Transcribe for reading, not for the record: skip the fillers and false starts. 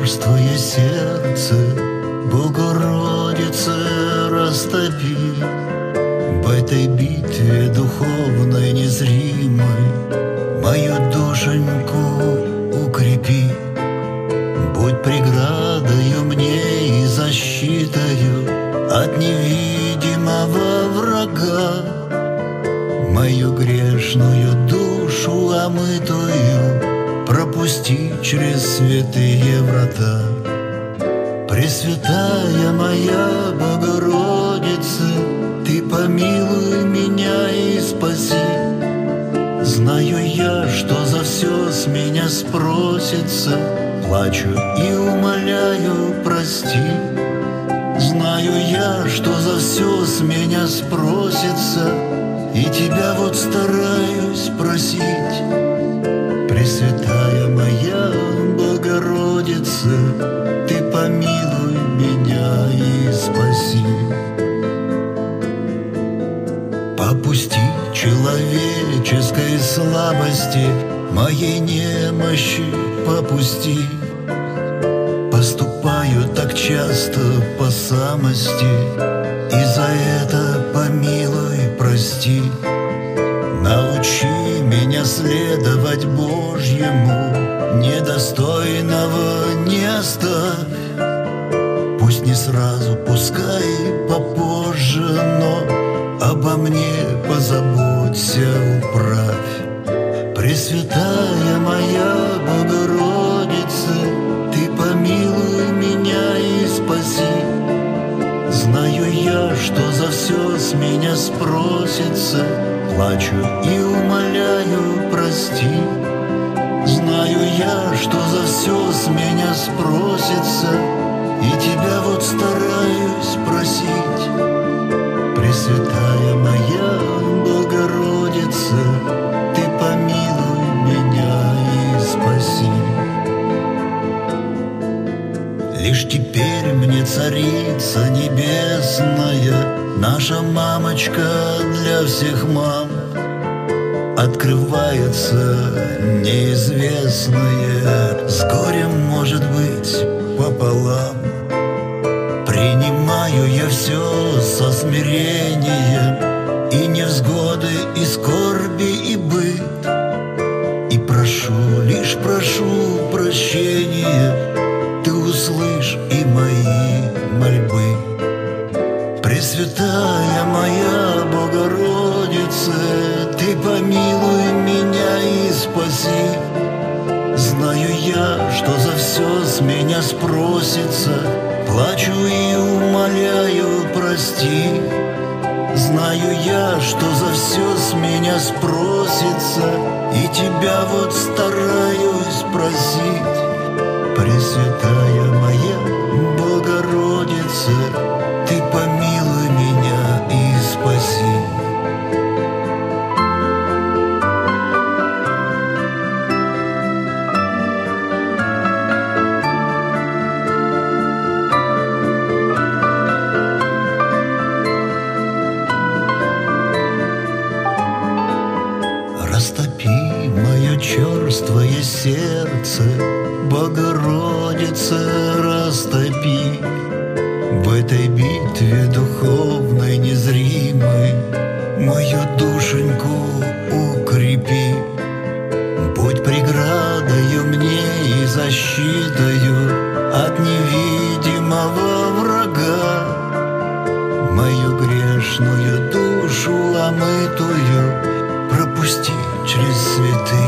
черствое сердце, Богородице, растопи. В этой битве духовной незримой мою душеньку укрепи. Будь преградою мне и защитою от невидимого врага. Мою грешную душу омытую пропусти через святые врата. Пресвятая моя Богородица, Ты помилуй меня и спаси. Знаю я, что за все с меня спросится, плачу и умоляю, прости. Знаю я, что за все с меня спросится, и Тебя вот стараюсь просить. Пресвятая моя Богородица, Ты помилуй меня и спаси. Попусти человеческой слабости, моей немощи попусти. Поступаю так часто по самости, и за это помилуй, прости. Научи меня следовать Божьему, недостойного не оставь. Пусть не сразу, пускай попозже, но обо мне позаботься, управь. Пресвятая моя Богородица, Ты помилуй меня и спаси. Знаю я, что за все с меня спросится, плачу и умоляю, прости. Знаю я, что за все с меня спросится, и Тебя вот стараюсь просить. Пресвятая моя Богородица, Ты помилуй меня и спаси. Лишь теперь мне Царица Небесная, наша мамочка для всех мам, открывается неизвестное, с горем, может быть, пополам. Принимаю я все со смирением, и невзгоды, и скорби, и быт, и прошу, лишь прошу прощения, Ты услышь и мои мольбы. Пресвятая моя Богородица, Ты помилуй меня и спаси. Знаю я, что за все с меня спросится, плачу и умоляю, прости. Знаю я, что за все с меня спросится, и Тебя вот стараюсь просить. Пресвятая моя Богородица, Ты помилуй меня и спаси. Растопи мое черствое сердце, Богородица, растопи. В этой битве духовной незримой мою душеньку укрепи. Будь преградою мне и защитою от невидимого врага. Мою грешную душу омытую пропусти через святые